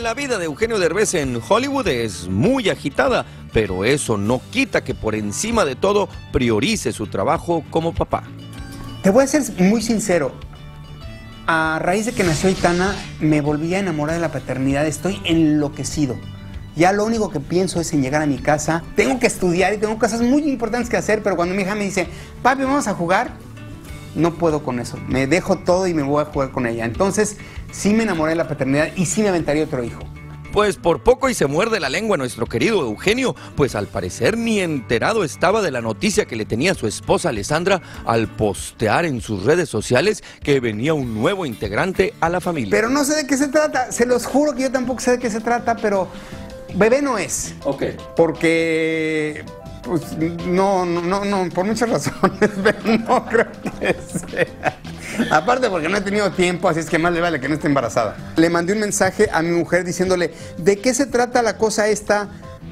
La vida de Eugenio Derbez en Hollywood es muy agitada, pero eso no quita que por encima de todo priorice su trabajo como papá. Te voy a ser muy sincero. A raíz de que nació Aitana, me volví a enamorar de la paternidad. Estoy enloquecido. Ya lo único que pienso es en llegar a mi casa. Tengo que estudiar y tengo cosas muy importantes que hacer, pero cuando mi hija me dice, papi, vamos a jugar, no puedo con eso. Me dejo todo y me voy a jugar con ella. Entonces, sí me enamoré de la paternidad y sí me aventaría otro hijo. Pues por poco y se muerde la lengua nuestro querido Eugenio, pues al parecer ni enterado estaba de la noticia que le tenía su esposa Alessandra al postear en sus redes sociales que venía un nuevo integrante a la familia. Pero no sé de qué se trata, se los juro que yo tampoco sé de qué se trata, pero bebé no es. Ok. Porque, pues, no, por muchas razones, pero no creo que sea. Aparte porque no he tenido tiempo, así es que más le vale que no esté embarazada. Le mandé un mensaje a mi mujer diciéndole, ¿de qué se trata la cosa esta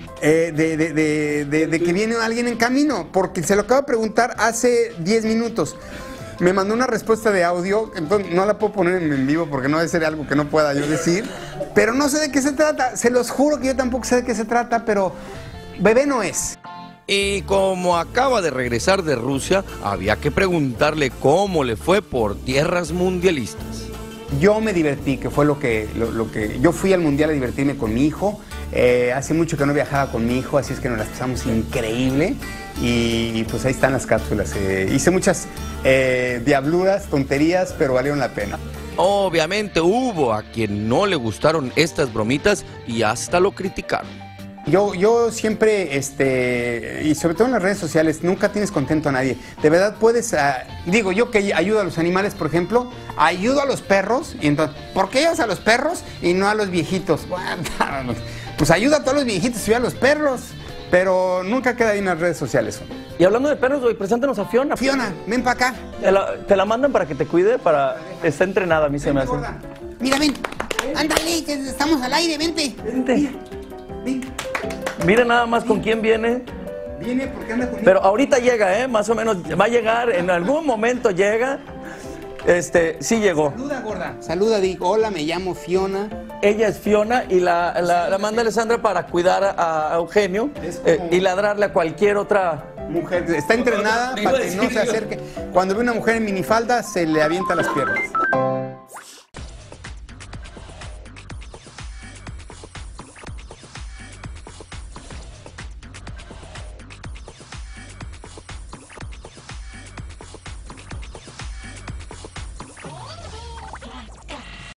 de que viene alguien en camino? Porque se lo acabo de preguntar hace 10 minutos. Me mandó una respuesta de audio, entonces no la puedo poner en vivo porque no debe ser algo que no pueda yo decir. Pero no sé de qué se trata, se los juro que yo tampoco sé de qué se trata, pero bebé no es. Y como acaba de regresar de Rusia, había que preguntarle cómo le fue por tierras mundialistas. Yo me divertí, que fue lo que yo fui al mundial a divertirme con mi hijo. Hace mucho que no viajaba con mi hijo, así es que nos las pasamos increíble. Y pues ahí están las cápsulas. Hice muchas diabluras, tonterías, pero valieron la pena. Obviamente hubo a quien no le gustaron estas bromitas y hasta lo criticaron. Yo siempre, y sobre todo en las redes sociales, nunca tienes contento a nadie. De verdad puedes, digo, yo que ayudo a los animales, por ejemplo, ayudo a los perros, y entonces, ¿por qué ayudas a los perros y no a los viejitos? Pues ayuda a todos los viejitos y a los perros, pero nunca queda ahí en las redes sociales. Y hablando de perros, güey, preséntanos a Fiona. Fiona, ven para acá. Te la mandan para que te cuide, está entrenada, a mí se me hace. Mira, ven, ándale, que estamos al aire, vente. Vente. Ven. Mira nada más con quién viene. Viene porque anda conmigo. Pero ahorita llega, más o menos, va a llegar, en algún momento llega. Sí llegó. Saluda, gorda. Saluda, digo, hola, me llamo Fiona. Ella es Fiona y la manda Alessandra para cuidar a Eugenio y ladrarle a cualquier otra mujer. Está entrenada para que no se acerque. Cuando ve una mujer en minifalda, se le avienta las piernas.